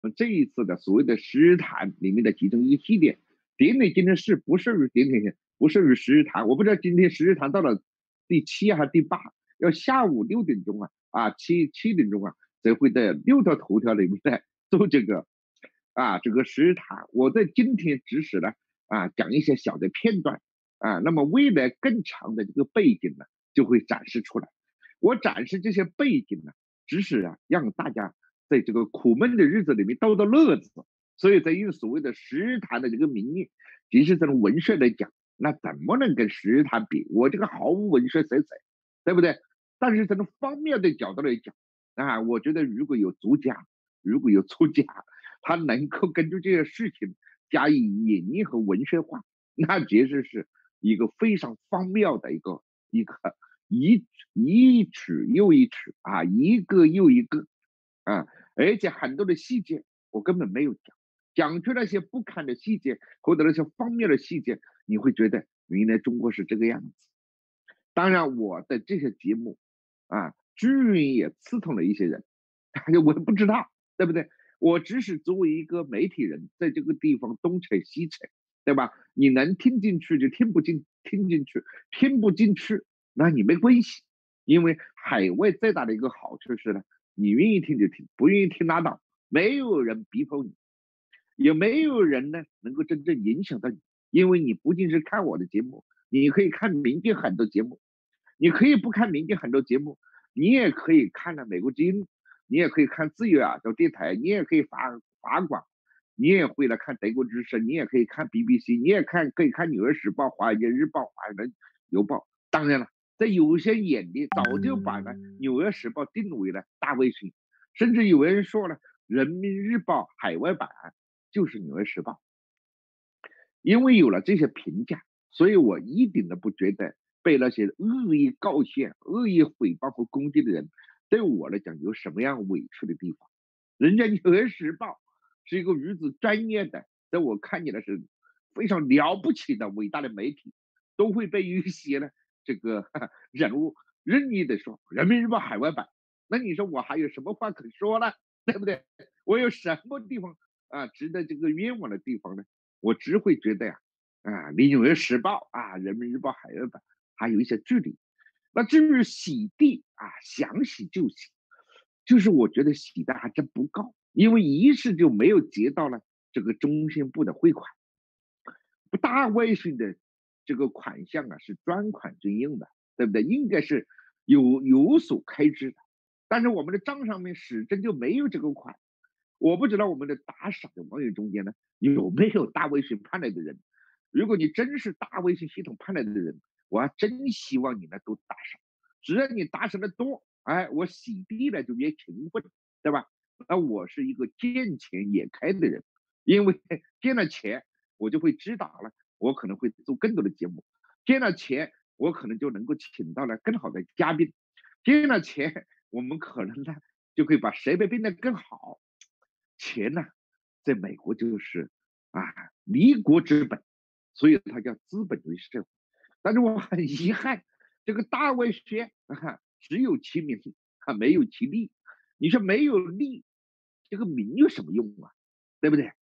这一次的所谓的十日谈里面的其中一个细点，点点今天是不是点点不是十日谈？我不知道今天十日谈到了第7还是第8，要下午6点钟7点钟才会在6条头条里面来做这个十日谈。我在今天只是呢讲一些小的片段那么未来更长的这个背景呢就会展示出来。我展示这些背景呢，只是让大家在这个苦闷的日子里面逗逗乐子。所以在用所谓的十日谈的这个名义，其实从文学来讲，那怎么能跟十日谈比？我这个毫无文学色彩，对不对？但是从方面的角度来讲我觉得如果有作家，如果有作家，他能够根据这些事情加以演绎和文学化，那其实是一个非常荒谬的一个一尺又一尺一个又一个而且很多的细节我根本没有讲出那些不堪的细节或者那些荒谬的细节，你会觉得原来中国是这个样子。当然，我的这些节目居然也刺痛了一些人，我不知道，对不对？我只是作为一个媒体人，在这个地方东扯西扯，对吧？你能听进去就听进去，听不进去，那你没关系，因为海外最大的一个好处是呢，你愿意听就听，不愿意听拉倒，没有人逼迫你，也没有人呢能够真正影响到你，因为你不仅是看我的节目，你可以看民间很多节目，你可以不看民间很多节目，你也可以看了美国之音，你也可以看自由叫电台，你也可以法广，你也会来看德国之声，你也可以看 BBC，你也可以看《纽约时报》、《华尔街日报》、《华盛顿邮报》。当然了，在有些眼里早就把呢《纽约时报》定为了大卫星，甚至有人说了，《人民日报》海外版就是《纽约时报》。因为有了这些评价，所以我一点都不觉得被那些恶意告陷、恶意诽谤和攻击的人对我来讲有什么样委屈的地方。人家《纽约时报》是一个如此专业的，在我看起来是非常了不起的伟大的媒体，都会被一些呢这个人物任意的说《人民日报》海外版，那你说我还有什么话可说呢？对不对？我有什么地方值得这个冤枉的地方呢？我只会觉得离《纽约时报》《人民日报》海外版还有一些距离。那至于洗地想洗就洗，就是我觉得洗的还真不够，因为一是就没有接到了这个中宣部的汇款，不大外宣的这个款项是专款专用的，对不对？应该是有所开支的，但是我们的账上面始终就没有这个款。我不知道我们的打赏的网友中间呢有没有大微信判来的人。如果你真是大微信系统判来的人，我还真希望你呢都打赏。只要你打赏的多，我洗地呢就越勤奋，对吧？那我是一个见钱眼开的人，因为见了钱，我就会知道了，我可能会做更多的节目。见了钱，我可能就能够请到了更好的嘉宾。见了钱，我们可能呢就可以把设备变得更好。钱呢，在美国就是啊，立国之本，所以它叫资本主义社会。但是我很遗憾，这个大外宣只有其名没有其利。你说没有利，这个名有什么用对不对？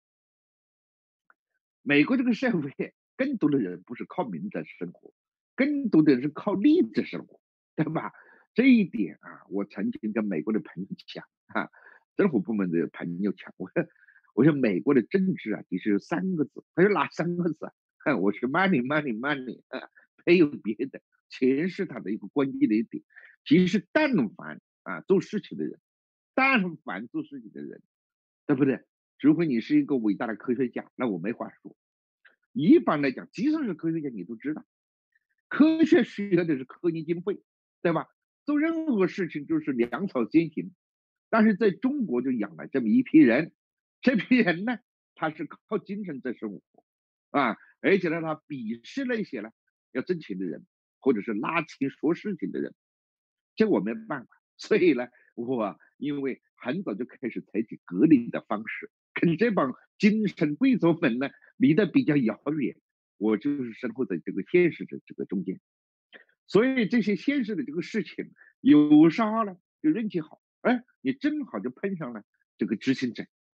美国这个社会，更多的人不是靠名在生活，更多的人是靠利在生活，对吧？这一点我曾经跟美国的朋友讲政府部门的朋友讲，我说美国的政治其实有3个字，他说哪3个字我说 money money money 没有别的，钱是他的一个关键的一点。其实但凡做事情的人，但凡做事情的人，对不对？除非你是一个伟大的科学家，那我没话说。一般来讲，即使是科学家，你都知道，科学需要的是科研经费，对吧？做任何事情就是粮草先行。但是在中国就养了这么一批人，这批人呢，他是靠精神在生活而且呢，他鄙视那些呢要挣钱的人，或者是拉钱说事情的人，这我没办法。所以呢，我因为很早就开始采取隔离的方式，跟这帮精神贵族们呢离得比较遥远。我就是生活在这个现实的这个中间，所以这些现实的这个事情，有时候呢就运气好，你正好就碰上了这个执行者，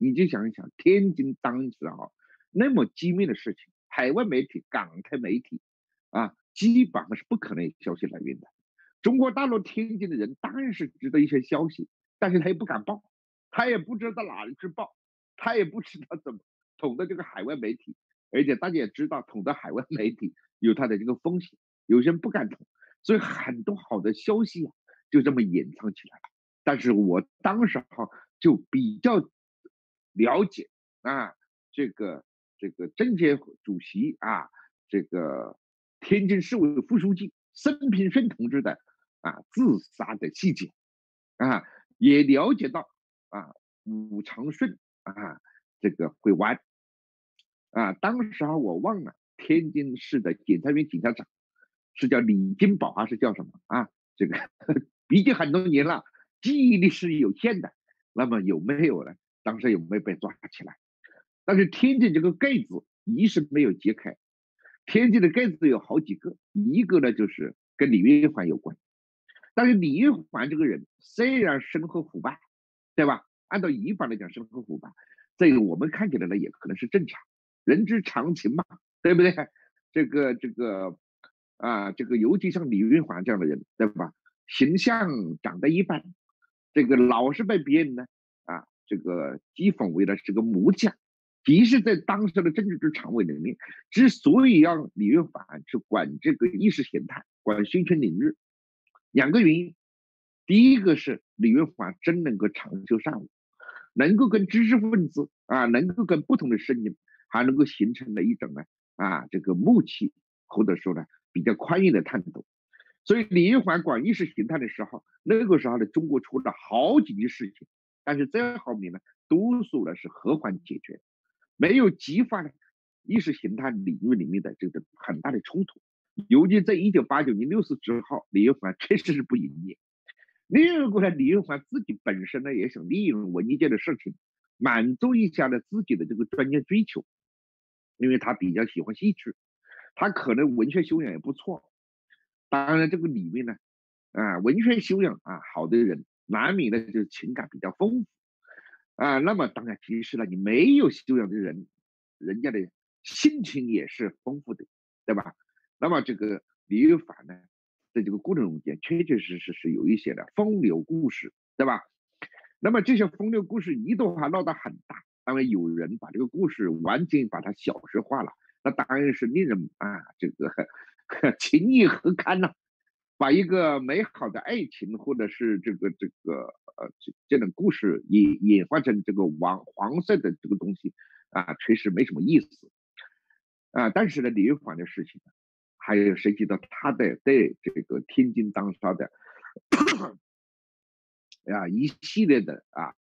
你就想一想，天津当时那么机密的事情，海外媒体、港台媒体基本上是不可能有消息来源的。中国大陆天津的人当然是知道一些消息，但是他也不敢报，他也不知道到哪里去报，他也不知道怎么捅的这个海外媒体，而且大家也知道捅的海外媒体有它的这个风险，有些人不敢捅，所以很多好的消息就这么隐藏起来了。但是我当时就比较了解啊，这个政协主席这个天津市委副书记申平顺同志的自杀的细节啊，也了解到武长顺这个会弯当时我忘了天津市的检察院检察长是叫李金宝还是叫什么这个毕竟很多年了，记忆力是有限的。那么有没有呢？当时有没有被抓起来？但是天津这个盖子一是没有揭开，天津的盖子有好几个，一个呢就是跟李运环有关。但是李运环这个人虽然身后腐败，对吧？按照以法来讲，身后腐败，这个我们看起来呢也可能是正常，人之常情嘛，对不对？这个尤其像李运环这样的人，对吧？形象长得一般，这个老是被别人呢这个讥讽为了是个木匠。即使在当时的政治局常委里面，之所以让李运环去管这个意识形态、管宣传领域，两个原因。第一个是李运环真能够长袖善舞，能够跟知识分子能够跟不同的声音，还能够形成了一种这个默契，或者说呢比较宽容的态度。所以李运环管意识形态的时候，那个时候呢，中国出了好几件事情，但是这后面呢，多数呢是和缓解决，没有激发呢意识形态领域里面的这个很大的冲突。尤其在1989年6月之后，李运环确实是不营业。另一个呢，李运环自己本身呢也想利用文艺界的事情，满足一下呢自己的这个专业追求，因为他比较喜欢戏剧，他可能文学修养也不错。当然，这个里面呢，文学修养好的人，难免呢就是情感比较丰富那么当然，其实呢，你没有修养的人，人家的心情也是丰富的，对吧？那么这个李玉凡呢，在这个过程中间，确确实实是有一些的风流故事，对吧？那么这些风流故事一度还闹得很大，当然有人把这个故事完全把它小说化了，那当然是令人这个情意何堪呐、把一个美好的爱情或者是这种故事演化成这个黄色的这个东西确实没什么意思但是呢，李玉环的事情还有涉及到他的对这个天津当时的一系列的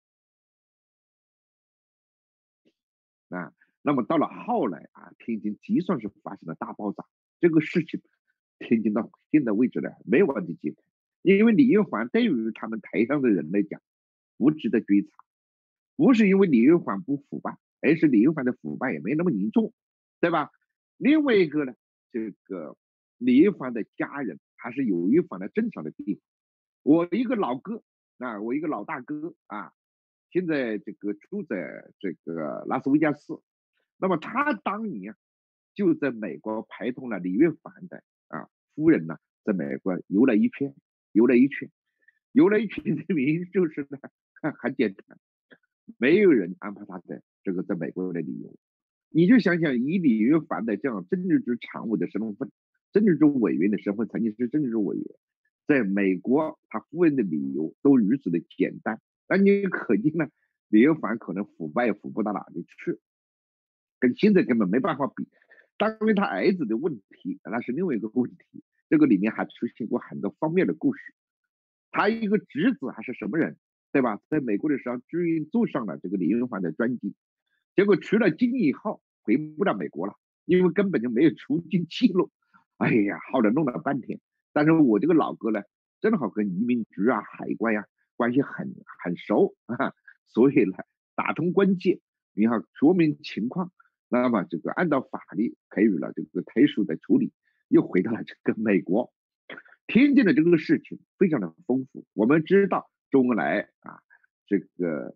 那么到了后来天津的算是发生了大爆炸，这个事情天津到现在为止呢没有完全解开，因为李玉环对于他们台上的人来讲不值得追查，不是因为李玉环不腐败，而是李玉环的腐败也没那么严重，对吧？另外一个呢，这个李玉环的家人还是有一番的正常的地方。我一个老哥我一个老大哥现在这个住在这个拉斯维加斯，那么他当年就在美国陪同了李玉环的夫人呢，在美国游了一圈，游了一圈，游了一圈的原因就是呢，很简单，没有人安排他的这个在美国的理由。你就想想，以李玉环的这样政治局常委的身份，政治局委员的身份，曾经是政治局委员，在美国他夫人的理由都如此的简单，那你可见呢，李玉环可能腐败也腐不到哪里去，跟现在根本没办法比。当然，他儿子的问题那是另外一个问题，这个里面还出现过很多方面的故事。他一个侄子还是什么人，对吧？在美国的时候，居然坐上了这个李玉环的专机，结果出了境以后回不了美国了，因为根本就没有出境记录。哎呀，好了，弄了半天。但是我这个老哥呢，正好跟移民局海关关系很熟所以呢打通关键，然后说明情况，那么这个按照法律给予了这个特殊的处理，又回到了这个美国。天津的这个事情非常的丰富，我们知道周恩来这个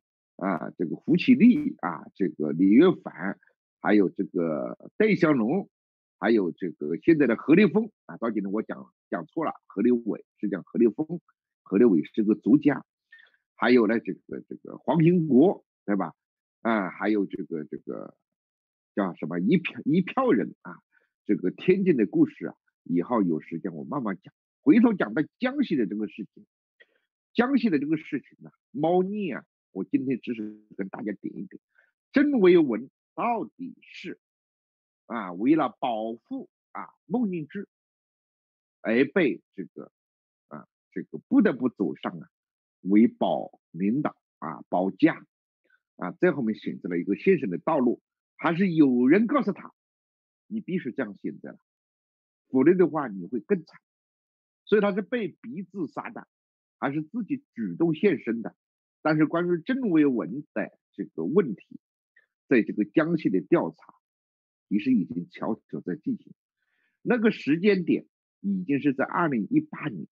这个胡启立这个李岳凡，还有这个戴相龙，还有这个现在的何立峰到今天我讲错了，何立伟是讲何立峰，何立伟是个作家，还有呢这个黄平国，对吧？还有这个叫什么一票人这个天津的故事以后有时间我慢慢讲。回头讲到江西的这个事情，江西的这个事情猫腻我今天只是跟大家点一点，曾维文到底是为了保护孟庆之而被这个不得不走上为保领导保家在后面选择了一个先生的道路，还是有人告诉他你必须这样选择了，否则的话你会更惨。所以他是被逼自杀的，还是自己主动献身的？但是关于曾维文的这个问题，在这个江西的调查其实已经悄悄在进行。那个时间点已经是在2018年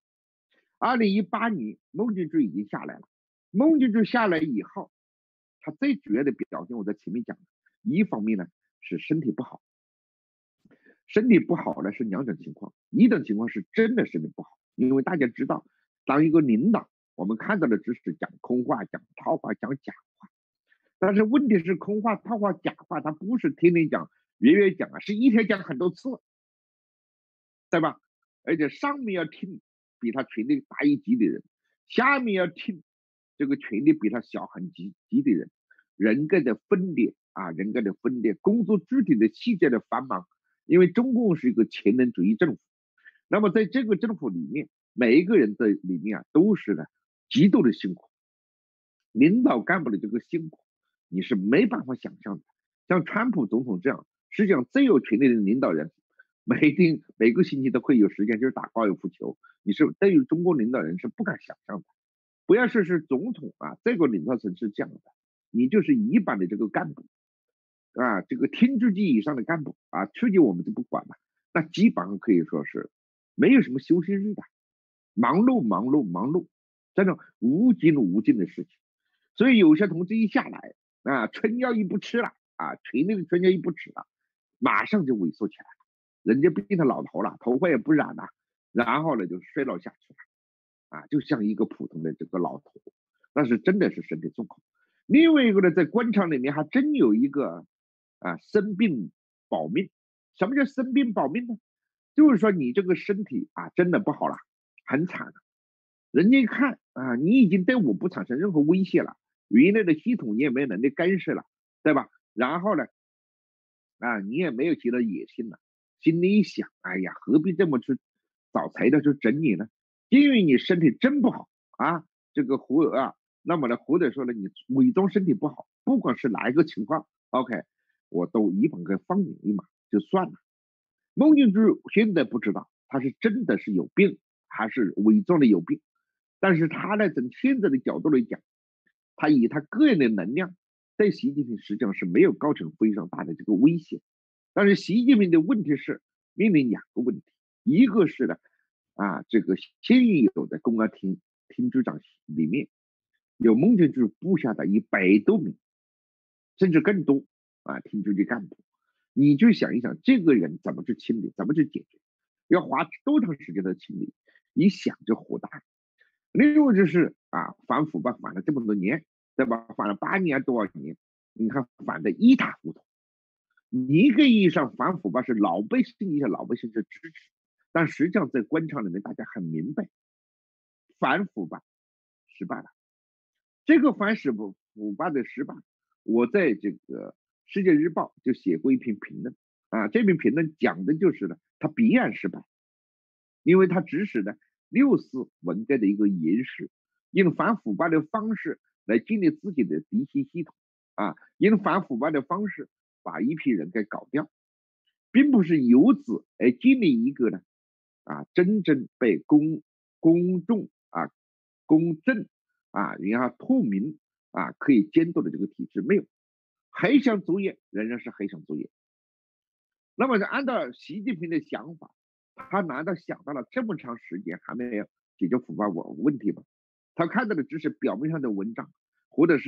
，2018年孟庆之已经下来了。孟庆之下来以后，他最主要的表现我在前面讲了，一方面呢是身体不好，身体不好呢是两种情况，一种情况是真的身体不好，因为大家知道，当一个领导，我们看到的只是讲空话、讲套话、讲假话，但是问题是空话、套话、假话，他不是天天讲、月月讲是一天讲很多次，对吧？而且上面要听比他权力大一级的人，下面要听这个权力比他小很级的人，人格的分裂人格的分裂，工作具体的细节的繁忙。因为中共是一个前人主义政府，那么在这个政府里面，每一个人的里面都是极度的辛苦，领导干部的这个辛苦你是没办法想象的。像川普总统这样实际上最有权力的领导人，每个星期都会有时间就是打高尔夫球，你是对于中国领导人是不敢想象的。不要说是总统这个领导层是这样的，你就是一般的这个干部这个厅支级以上的干部区级我们就不管了，那基本上可以说是没有什么休息日的，忙碌忙碌忙碌，这种无尽的事情。所以有些同志一下来春药一不吃了权力的春药一不吃了，马上就萎缩起来了，人家变成老头了，头发也不染了，然后呢就衰老下去了就像一个普通的这个老头，但是真的是身体状况。另外一个呢，在官场里面还真有一个生病保命。什么叫生病保命呢？就是说你这个身体真的不好了，很惨了，人家一看你已经对我不产生任何威胁了，原来的系统你也没有能力干涉了，对吧？然后呢你也没有其他野心了，心里一想，哎呀，何必这么去找材料去整你呢？因为你身体真不好这个那么呢，或者说呢，你伪装身体不好，不管是哪一个情况 ，OK， 我都一本给放你一马就算了。孟庆之现在不知道他是真的是有病，还是伪装的有病，但是他呢，从现在的角度来讲，他以他个人的能量对习近平实际上是没有构成非常大的这个威胁。但是习近平的问题是面临两个问题，一个是呢这个现有的公安厅局长里面有孟庆之部下的100多名，甚至更多厅局的干部，你就想一想，这个人怎么去清理，怎么去解决，要花多长时间的清理，一想就火大。另外就是反腐败反了这么多年，对吧？反了8年多少年，你看反的一塌糊涂。一个意义上反腐败是老百姓是支持，但实际上在官场里面大家很明白，反腐败失败了。这个反腐败的失败，我在这个世界日报就写过一篇评论这篇评论讲的就是呢，他必然失败，因为他指使的6·4文革的一个延续，用反腐败的方式来建立自己的嫡系统用反腐败的方式把一批人给搞掉，并不是由此而建立一个呢真正被公众公正然后透明可以监督的这个体制，没有，黑箱作业仍然是黑箱作业。那么按照习近平的想法，他难道想到了这么长时间还没有解决腐败问题吗？他看到的只是表面上的文章，或者是呢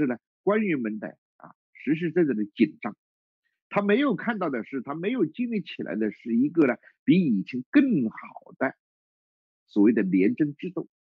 官员们的实实在在的紧张。他没有看到的是，他没有建立起来的是一个呢比以前更好的所谓的廉政制度。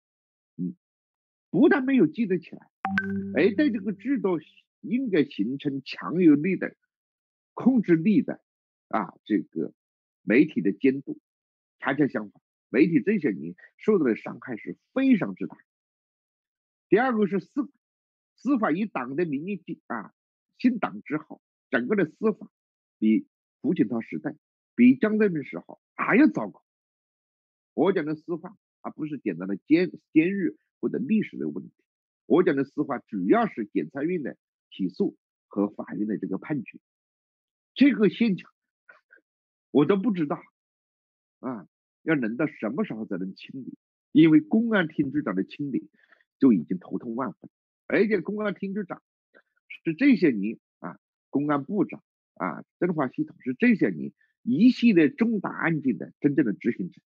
不但没有建立起来，而对这个制度应该形成强有力的控制力的这个媒体的监督，恰恰相反，媒体这些年受到的伤害是非常之大。第二个是司法一党的名义新党之后，整个的司法比胡锦涛时代、比江泽民时候还要糟糕。我讲的司法不是简单的监狱或者历史的问题，我讲的司法主要是检察院的起诉和法院的这个判决。这个现象我都不知道要能到什么时候才能清理？因为公安厅局长的清理就已经头痛万分，而且公安厅局长是这些年公安部长政法系统是这些年一系列重大案件的真正的执行者。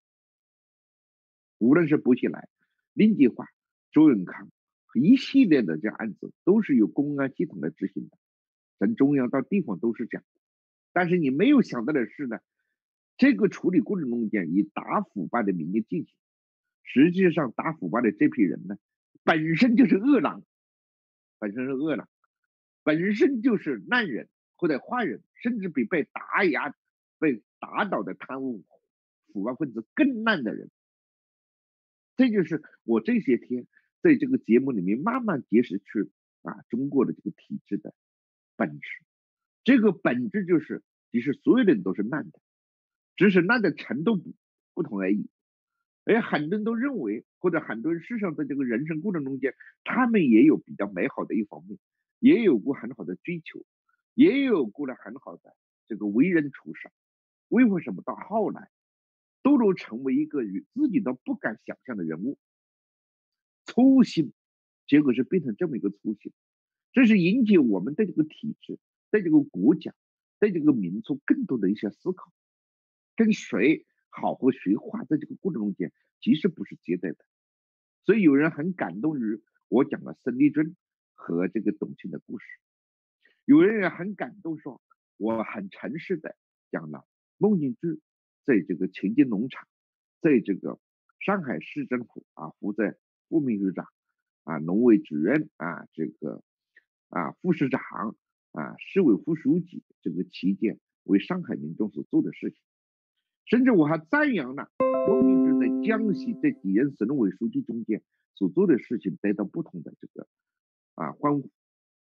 无论是薄熙来、令计划、周永康一系列的这案子都是由公安系统来执行的，从中央到地方都是这样。但是你没有想到的是呢，这个处理过程中间以打腐败的名义进行，实际上打腐败的这批人呢，本身就是恶狼，本身就是烂人或者坏人，甚至比被打倒的贪污腐败分子更烂的人。这就是我这些天在这个节目里面慢慢揭示出中国的这个体制的本质。这个本质就是，其实所有人都是烂的，只是烂的程度不同而已。而很多人都认为，或者很多人事实上在这个人生过程中间，他们也有比较美好的一方面，也有过很好的追求，也有过了很好的这个为人处事。为什么到后来都能成为一个自己都不敢想象的人物？粗心，结果是变成这么一个粗心，这是引起我们对这个体制、对这个国家、对这个民族更多的一些思考。跟谁好和谁坏，在这个过程中间其实不是绝对的。所以有人很感动于我讲了孙立军和这个董卿的故事，有人也很感动说我很诚实的讲了孟庆珠在这个前进农场，在这个上海市政府负责副秘书长农委主任这个副市长市委副书记这个期间为上海民众所做的事情。甚至我还赞扬了孟庆珠在江西这几任省委书记中间所做的事情得到不同的这个欢呼。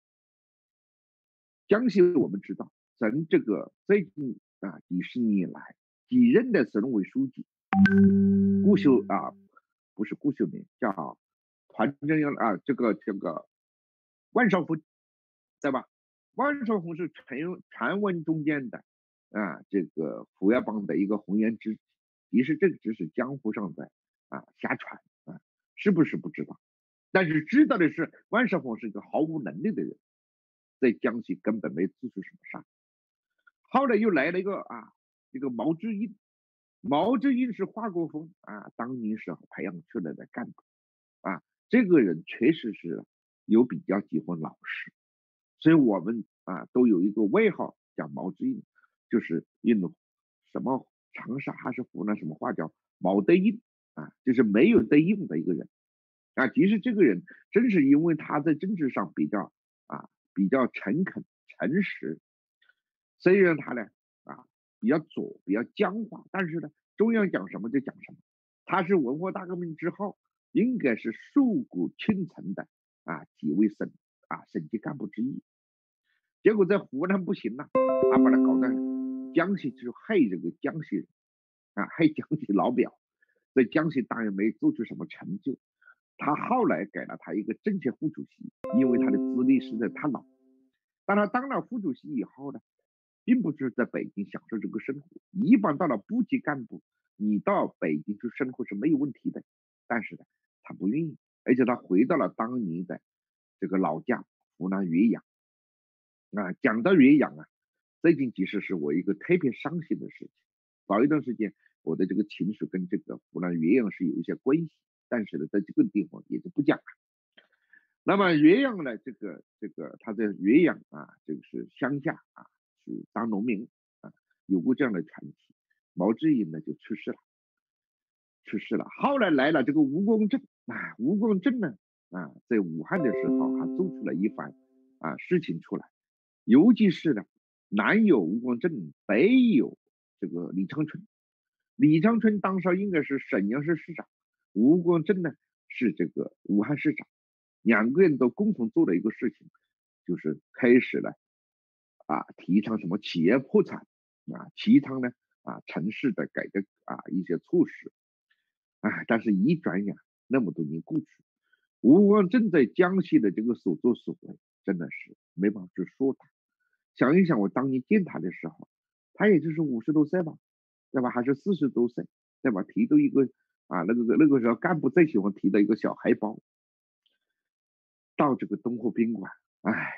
江西我们知道，从这个最近几十年来，几任的省委书记，不是顾秀莲，叫团正阳这个万绍峰，对吧？万绍峰是传闻中间的这个胡耀邦的一个红颜知己，其实这个只是江湖上的瞎传是不是不知道？但是知道的是，万绍峰是一个毫无能力的人，在江西根本没做出什么事。后来又来了一个这个毛志应，毛志应是华国锋当年时候培养出来的干部这个人确实是有比较几分老实，所以我们都有一个外号叫毛志应，就是用什么长沙还是湖南什么话叫毛得应就是没有得用的一个人其实这个人正是因为他在政治上比较诚恳诚实，虽然他呢比较左比较僵化，但是呢中央讲什么就讲什么。他是文化大革命之后应该是硕果倾城的几位省级干部之一。结果在湖南不行了把他搞到江西去害这个江西人害江西老表，在江西当然没做出什么成就。他后来给了他一个政协副主席，因为他的资历实在太老。但他当了副主席以后呢，并不是在北京享受这个生活。一般到了部级干部，你到北京去生活是没有问题的，但是呢，他不愿意，而且他回到了当年的这个老家湖南岳阳讲到岳阳最近其实是我一个特别伤心的事情。早一段时间，我的这个情绪跟这个湖南岳阳是有一些关系，但是呢，在这个地方也就不讲了。 那么岳阳呢，他在岳阳啊，这个是乡下啊，是当农民啊，有过这样的传奇。毛志隐呢就去世了。后来来了这个吴光正啊，吴光正呢在武汉的时候还做出了一番事情出来，尤其是呢，南有吴光正，北有这个李长春。李长春当时应该是沈阳市市长，吴光正呢是这个武汉市长，两个人都共同做了一个事情，就是开始了提倡什么企业破产提倡呢城市的改革一些措施但是一转眼那么多年过去，吴光正在江西的这个所作所为，真的是没办法去说他。想一想，我当年见他的时候，他也就是50多岁吧，对吧？还是40多岁，对吧？提着一个那个时候干部最喜欢提的一个小海包，到这个东湖宾馆，哎，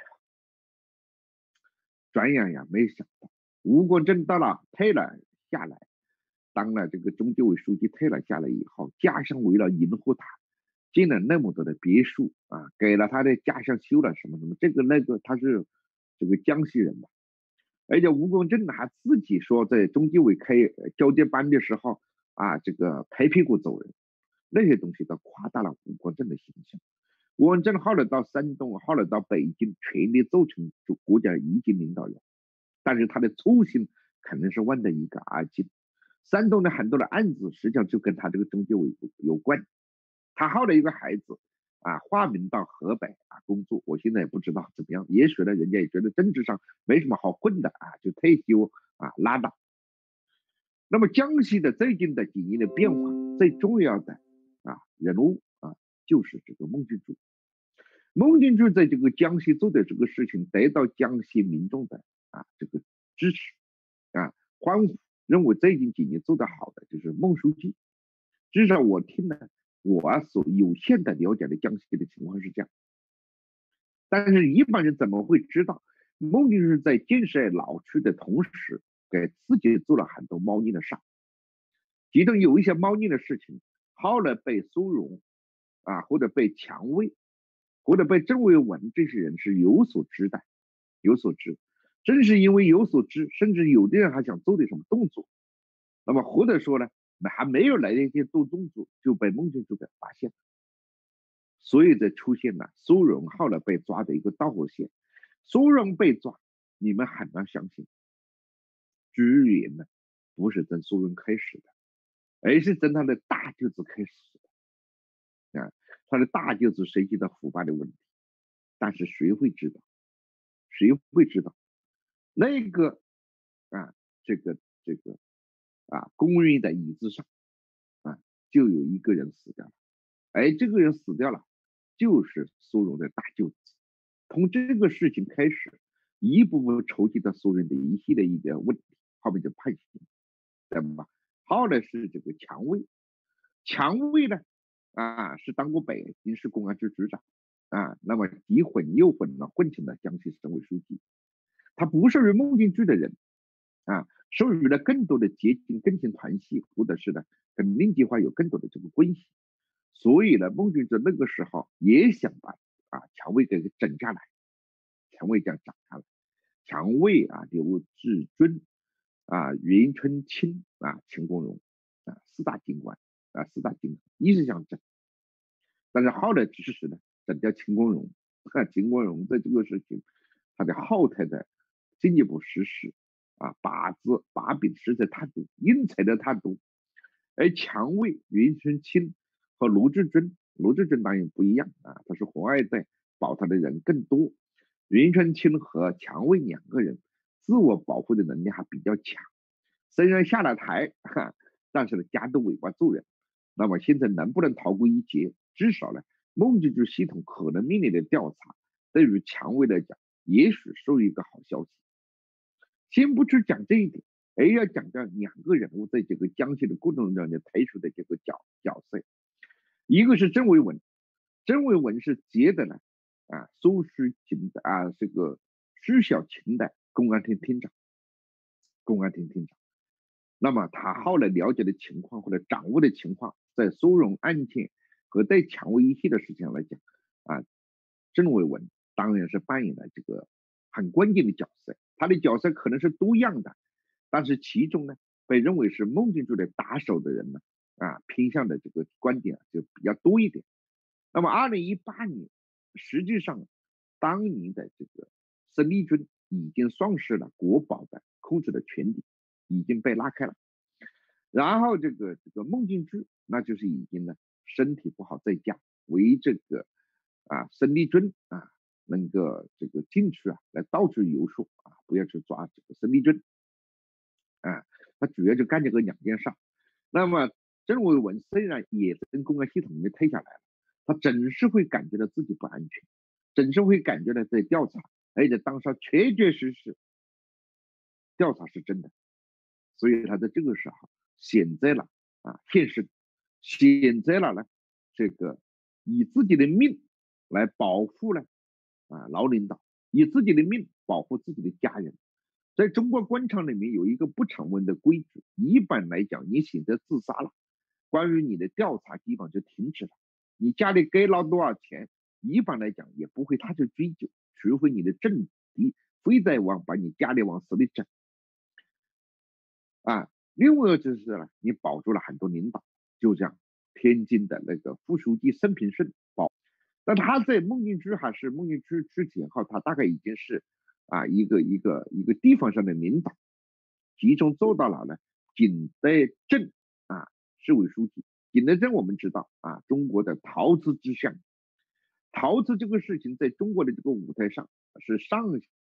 转眼呀，没想到吴光正退了下来，当了这个中纪委书记退了下来以后，家乡为了迎合他，建了那么多的别墅给了他的家乡修了什么什么，这个那个，他是这个江西人嘛。而且吴光正还自己说，在中纪委开交接班的时候这个拍屁股走人，那些东西都夸大了吴光正的形象。吴光正后来到山东，后来到北京，全力做成就国家一级领导人，但是他的初心肯定是问的一个尽。山东的很多的案子实际上就跟他这个中纪委有关。他后来一个孩子化名到河北工作，我现在也不知道怎么样，也许呢人家也觉得政治上没什么好混的就退休拉倒。那么江西的最近的几年的变化，最重要的人物就是这个孟庆柱。孟庆柱在这个江西做的这个事情，得到江西民众的这个支持欢呼，认为最近几年做得好的就是孟书记。至少我听了，我所有限的了解的江西的情况是这样。但是一般人怎么会知道，孟庆柱在建设老区的同时，给自己做了很多猫腻的事，其中有一些猫腻的事情，后来被苏荣或者被蔷薇，或者被郑维文这些人是有所知的，有所知。正是因为有所知，甚至有的人还想做点什么动作，那么或者说呢，还没有来得及做动作，就被孟庆柱给发现，所以才出现了苏荣后来被抓的一个导火线。苏荣被抓，你们很难相信，支援呢不是从苏荣开始的，而是从他的大舅子开始的他的大舅子涉及到腐败的问题，但是谁会知道？谁会知道？那个这个公寓的椅子上就有一个人死掉了，而这个人死掉了，就是苏荣的大舅子。从这个事情开始，一步步筹集到苏荣的一系列一点问题，后面就判刑，对吧？后来是这个蔷薇，蔷薇呢是当过北京市公安局局长那么一混又混了，混成了江西省委书记。他不是与孟庆柱的人属于了更多的接近更近团系，或者是呢跟另计划有更多的这个关系。所以呢，孟庆柱那个时候也想把蔷薇给整下来，蔷薇这样整下来，蔷薇刘志军袁春清秦国荣四大警官一直想整，但是后来只是呢整掉秦国荣秦国荣在这个事情他的后台的进一步实施把柄实在太多，硬踩的太多。而蔷薇、袁春清和罗志军当然不一样他是红二代，保他的人更多。袁春清和蔷薇两个人自我保护的能力还比较强，虽然下了台但是呢夹着尾巴做人。那么现在能不能逃过一劫？至少呢，孟庆柱系统可能面临的调查，对于蔷薇来讲，也许是一个好消息。先不去讲这一点，而要讲到两个人物在这个江西的过程中的特殊的这个角色，一个是郑维文，郑维文是接的呢苏世勤的这个徐小琴的公安厅厅长，那么他后来了解的情况或者掌握的情况，在苏荣案件和对蔷薇一系的事情来讲郑维文当然是扮演了这个很关键的角色，他的角色可能是多样的，但是其中呢，被认为是孟庆珠的打手的人呢，偏向的这个观点就比较多一点。那么2018年，实际上当年的这个孙立军已经丧失了国保的控制的权利，已经被拉开了。然后这个孟庆珠，那就是已经呢身体不好在家，为这个孙立军能够这个进去来到处游说不要去抓这个孙立军他主要就干这个两件事。那么郑维文虽然也从公安系统里面退下来了，他总是会感觉到自己不安全，总是会感觉到在调查，而且当时确确实实调查是真的，所以他在这个时候选择了现实，选择了呢这个以自己的命来保护了老领导，以自己的命保护自己的家人。在中国官场里面有一个不成文的规矩，一般来讲，你选择自杀了，关于你的调查基本就停止了。你家里该拿多少钱，一般来讲也不会他去追究，除非你的政敌非得把你家里往死里整另外就是呢，你保住了很多领导，就像天津的那个副书记盛平顺那他在孟庆珠还是孟庆珠之前他大概已经是一个地方上的领导，集中做到了呢景德镇市委书记。景德镇我们知道中国的陶瓷之乡，陶瓷这个事情在中国的这个舞台上是上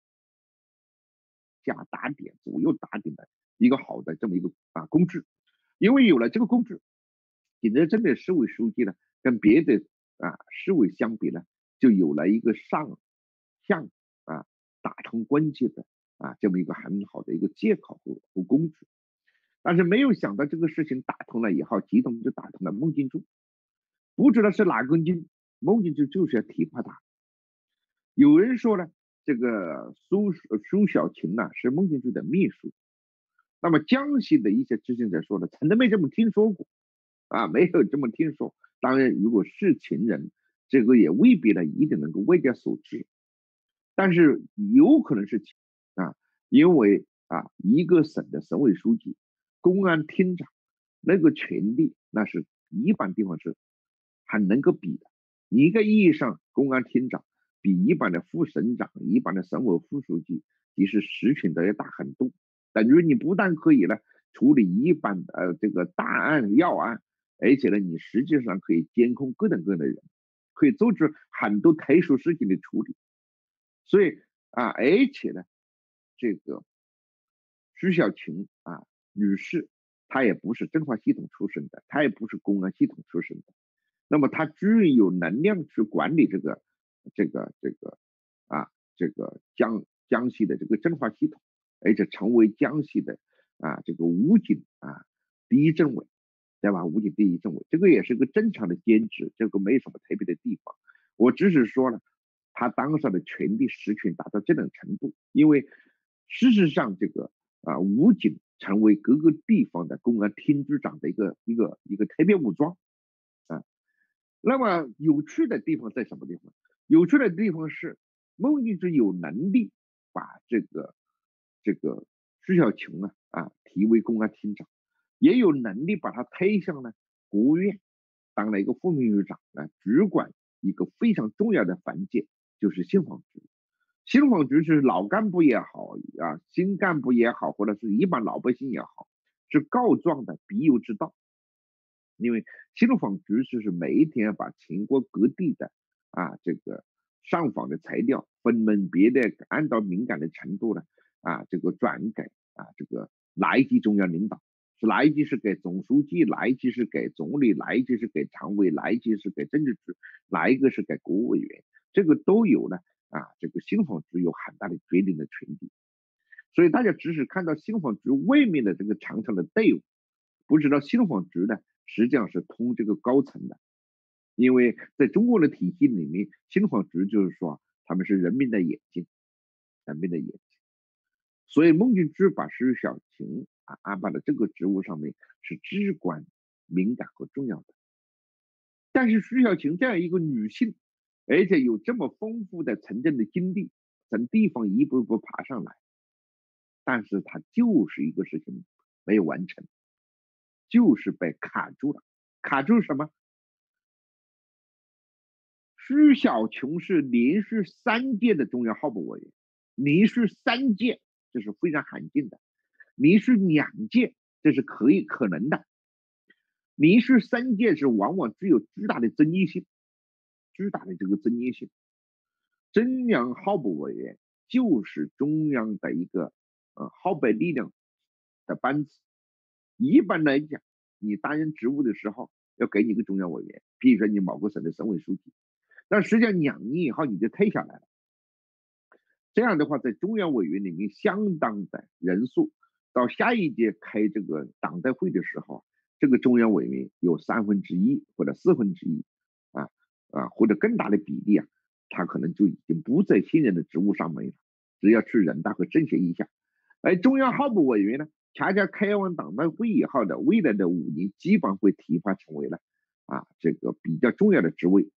下打点、左右打点的一个好的这么一个工具。因为有了这个工具，景德镇的市委书记呢，跟别的市委相比呢，就有了一个上下打通关系的这么一个很好的一个借口和工具。但是没有想到这个事情打通了以后，集中就打通了孟庆珠，不知道是哪根筋，孟庆珠就是要提拔他。有人说呢，这个苏小琴是孟庆珠的秘书，那么江西的一些知情者说呢，从来没这么听说过没有这么听说。当然，如果是情人，这个也未必呢一定能够外界所知，但是有可能是因为一个省的省委书记、公安厅长那个权力，那是一般地方是很能够比的。一个意义上，公安厅长比一般的副省长、一般的省委副书记，其实实权都要大很多。等于你不但可以呢处理一般的这个大案要案，而且呢，你实际上可以监控各种各样的人，可以做出很多特殊事情的处理。所以而且呢，这个徐小琴女士，她也不是政法系统出身的，她也不是公安系统出身的，那么她具有能量去管理这个这个江西的这个政法系统，而且成为江西的这个武警第一政委，对吧？武警第一政委，这个也是个正常的兼职，这个没什么特别的地方。我只是说呢，他当上的权力实权达到这种程度，因为事实上这个武警成为各个地方的公安厅局长的一个特别武装那么有趣的地方在什么地方？有趣的地方是孟庆珠有能力把这个徐小琴提为公安厅长，也有能力把他推向了国务院，当了一个副秘书长主管一个非常重要的环节，就是信访局。信访局是老干部也好新干部也好，或者是一般老百姓也好，是告状的必由之道。因为信访局是每一天把全国各地的这个上访的材料分门别的按照敏感的程度呢这个转给这个哪一级中央领导，是哪一级是给总书记，哪一级是给总理，哪一级是给常委，哪一级是给政治局，哪一个是给国务委员，这个都有呢这个信访局有很大的决定的权利。所以大家只是看到信访局外面的这个长长的队伍，不知道信访局呢实际上是通这个高层的。因为在中国的体系里面，信访局就是说他们是人民的眼睛，人民的眼睛。所以孟庆珠把徐小琴安排到这个职务上面是至关敏感和重要的。但是徐小琴这样一个女性， 而且有这么丰富的从政的经历，从地方一步步爬上来，但是他就是一个事情没有完成，就是被卡住了。卡住什么？徐小琼是连续3届的中央候补委员，连续3届，这是非常罕见的；连续2届，这是可能的；连续3届是往往具有巨大的争议性，巨大的这个争议性。中央候补委员就是中央的一个号摆力量的班子。一般来讲，你担任职务的时候要给你一个中央委员，比如说你某个省的省委书记，但实际上2年以后你就退下来了。这样的话，在中央委员里面相当的人数，到下一届开这个党代会的时候，这个中央委员有1/3或者1/4或者更大的比例他可能就已经不在现任的职务上面了，只要去人大和政协一下。而中央候补委员呢，恰恰开完党代会以后的未来的5年，基本会提拔成为了这个比较重要的职位，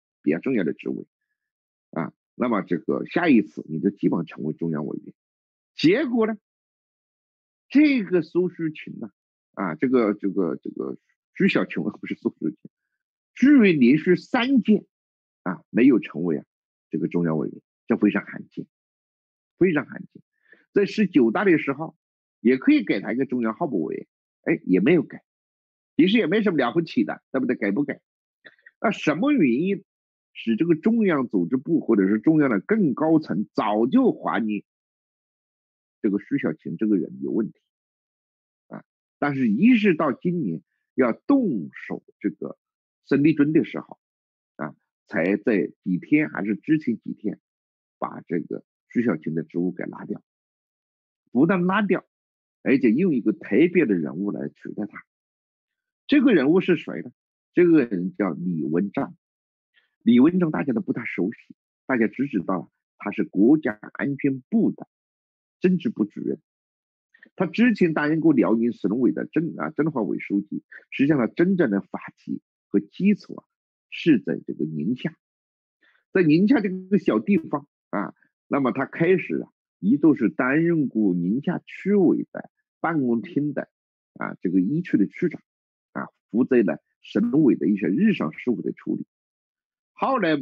那么这个下一次你就基本成为中央委员。结果呢，这个苏世群呢，这个徐小琼不是苏世群，居然连续3届没有成为这个中央委员，这非常罕见，非常罕见。在19大的时候，也可以给他一个中央候补委员，也没有给，其实也没什么了不起的，对不对？给不给？那什么原因使这个中央组织部或者是中央的更高层早就怀疑这个徐小琴这个人有问题但是一直到今年要动手这个孙立军的时候才在几天还是之前几天把这个徐小琴的职务给拿掉，不但拿掉，而且用一个特别的人物来取代他。这个人物是谁呢？这个人叫李文章。李文章大家都不太熟悉，大家只知道他是国家安全部的政治部主任。他之前担任过辽宁省委的政法委书记。实际上他真正的发迹和基础是在这个宁夏，在宁夏这个小地方那么他开始一度是担任过宁夏区委的办公厅的这个一区的区长负责了省委的一些日常事务的处理。后来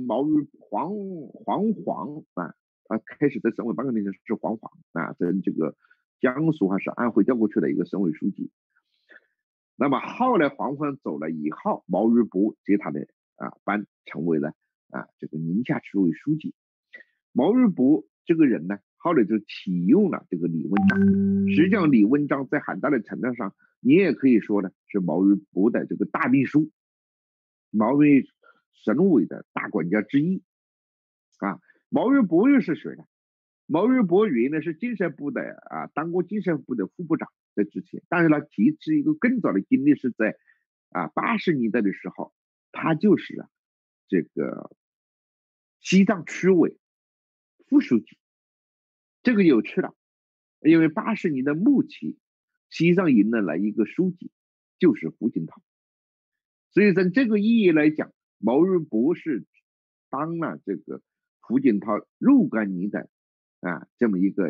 黄开始在省委办公厅是黄在这个江苏还是安徽调过去的一个省委书记。那么后来黄走了以后，毛玉博接他的班，成为了这个宁夏区委书记。毛玉博这个人呢，后来就启用了这个李文章。实际上李文章在很大的程度上，你也可以说呢是毛玉博的这个大秘书，毛玉省委的大管家之一毛玉博又是谁呢？毛玉博原来是精神部的当过精神部的副部长在之前，但是呢，其实一个更早的经历是在80年代的时候，他就是这个西藏区委副书记。这个有趣了，因为80年代末期，西藏迎来了一个书记，就是胡锦涛。所以从这个意义来讲，毛玉博是当了这个胡锦涛若干年的这么一个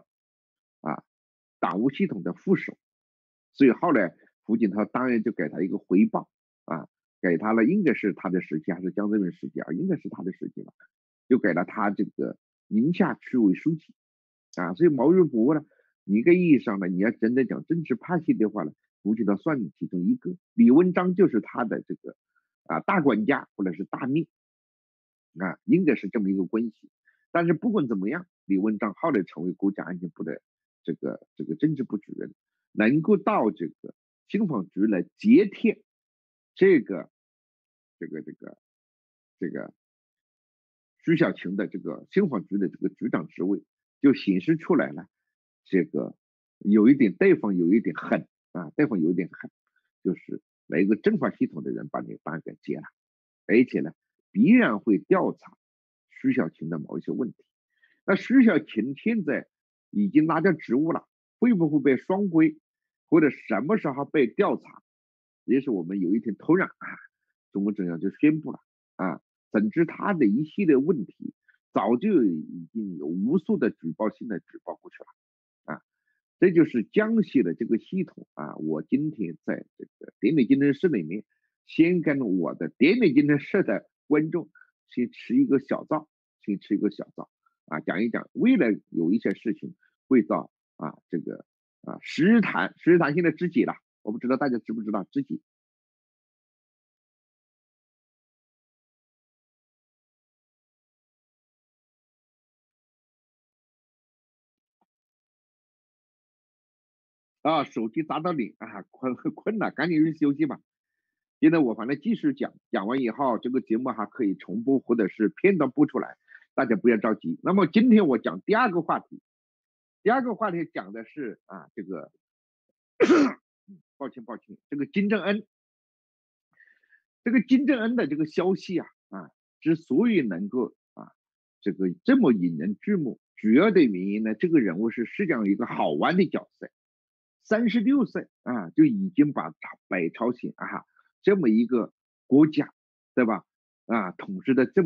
党务系统的副手。所以后来胡锦涛当然就给他一个回报给他了，应该是他的时期还是江泽民时期应该是他的时期了，就给了他这个宁夏区委书记所以毛玉博呢，一个意义上呢，你要真的讲政治派系的话呢，胡锦涛算其中一个，李文章就是他的这个大管家或者是大秘应该是这么一个关系。但是不管怎么样，李文章后来成为国家安全部的这个政治部主任，能够到这个信访局来接替这个徐小琴的这个信访局的这个局长职位，就显示出来了，这个有一点对方有一点狠对方有一点狠，就是来一个政法系统的人把你班给接了，而且呢必然会调查徐小琴的某一些问题。那徐小琴现在已经拿掉职务了，会不会被双规，或者什么时候被调查？也是我们有一天突然中共中央就宣布了甚至他的一系列问题，早就已经有无数的举报信来举报过去了啊。这就是江西的这个系统啊。我今天在这个点美精神室里面，先跟我的点美精神室的观众先吃一个小灶，先吃一个小灶啊，讲一讲。未来有一些事情会到这个石潭现在知己了，我不知道大家知不知道知己。手机砸到脸困了，赶紧去休息吧。现在我反正继续讲，讲完以后这个节目还可以重播或者是片段播出来，大家不要着急。那么今天我讲第二个话题，第二个话题讲的是这个抱歉，这个金正恩，的这个消息之所以能够这个这么引人注目，主要的原因呢，这个人物是实际上一个好玩的角色。36岁就已经把北朝鲜这么一个国家，对吧？统治的这么